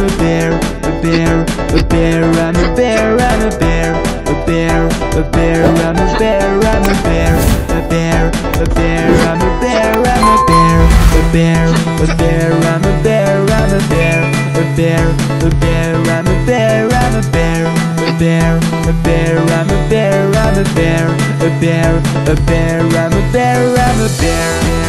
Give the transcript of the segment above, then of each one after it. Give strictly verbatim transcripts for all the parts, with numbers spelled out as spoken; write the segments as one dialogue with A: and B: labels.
A: I'm a bear, a bear, a bear, I'm a bear, I'm a bear, a bear, a bear, I'm a bear, I'm a bear, a bear, a bear, I'm a bear, I'm a bear, a bear, a bear, I'm a bear, I'm a bear, a bear, a bear, I'm a bear, I'm a bear, a bear, a bear, I'm a bear, I'm a bear, a bear, a bear, I'm a bear, I'm a bear.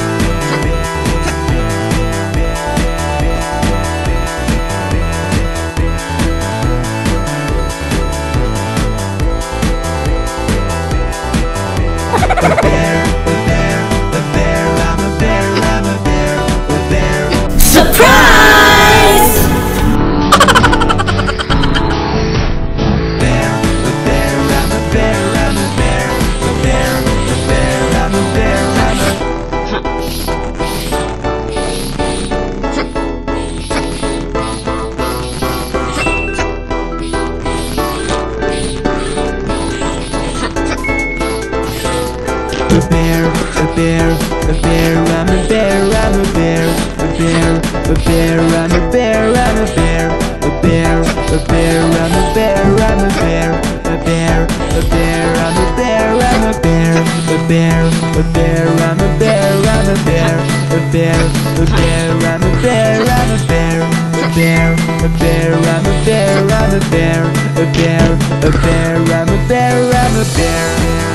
A: A bear, a bear, a bear, I'm a bear, I'm a bear, a bear.
B: Surprise!
A: Bear, a bear, I'm a bear, I'm a bear, a bear, a bear, I'm a bear, I'm a A bear, a bear, a bear, I'm a bear, I'm a bear, a bear, a bear, I'm a bear, I'm a bear, a bear, a bear, I'm a bear, I'm a bear, a bear, a bear, I'm a bear, I'm a bear, a bear, a bear, I'm a bear, I'm a bear, a bear, a bear, I'm a bear, I'm a bear, a bear, a bear, I'm a bear, I'm a bear, a bear, a bear, I'm a bear, I'm a bear.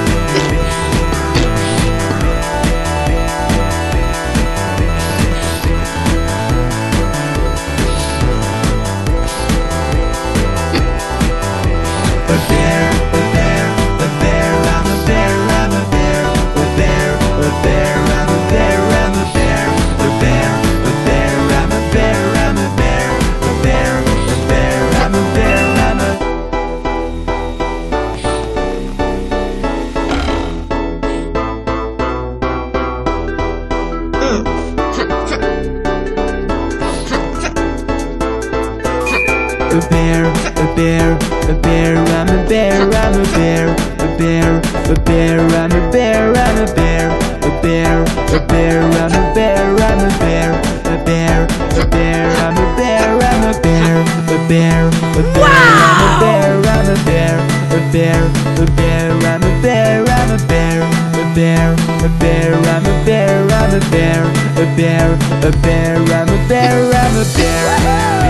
A: A bear, a bear, a bear, I'm a bear, I'm a bear, a bear, a bear, I'm a bear, I'm a bear, a bear, a bear, I'm a bear, I'm a bear, a bear, a bear, I'm a bear, I'm a bear, a bear, a bear, I'm a bear, I'm a bear, a bear, a bear, I'm a bear, I'm a bear, a bear, a bear, I'm a bear, I'm a bear, a bear, a bear, I'm a bear, I'm a bear.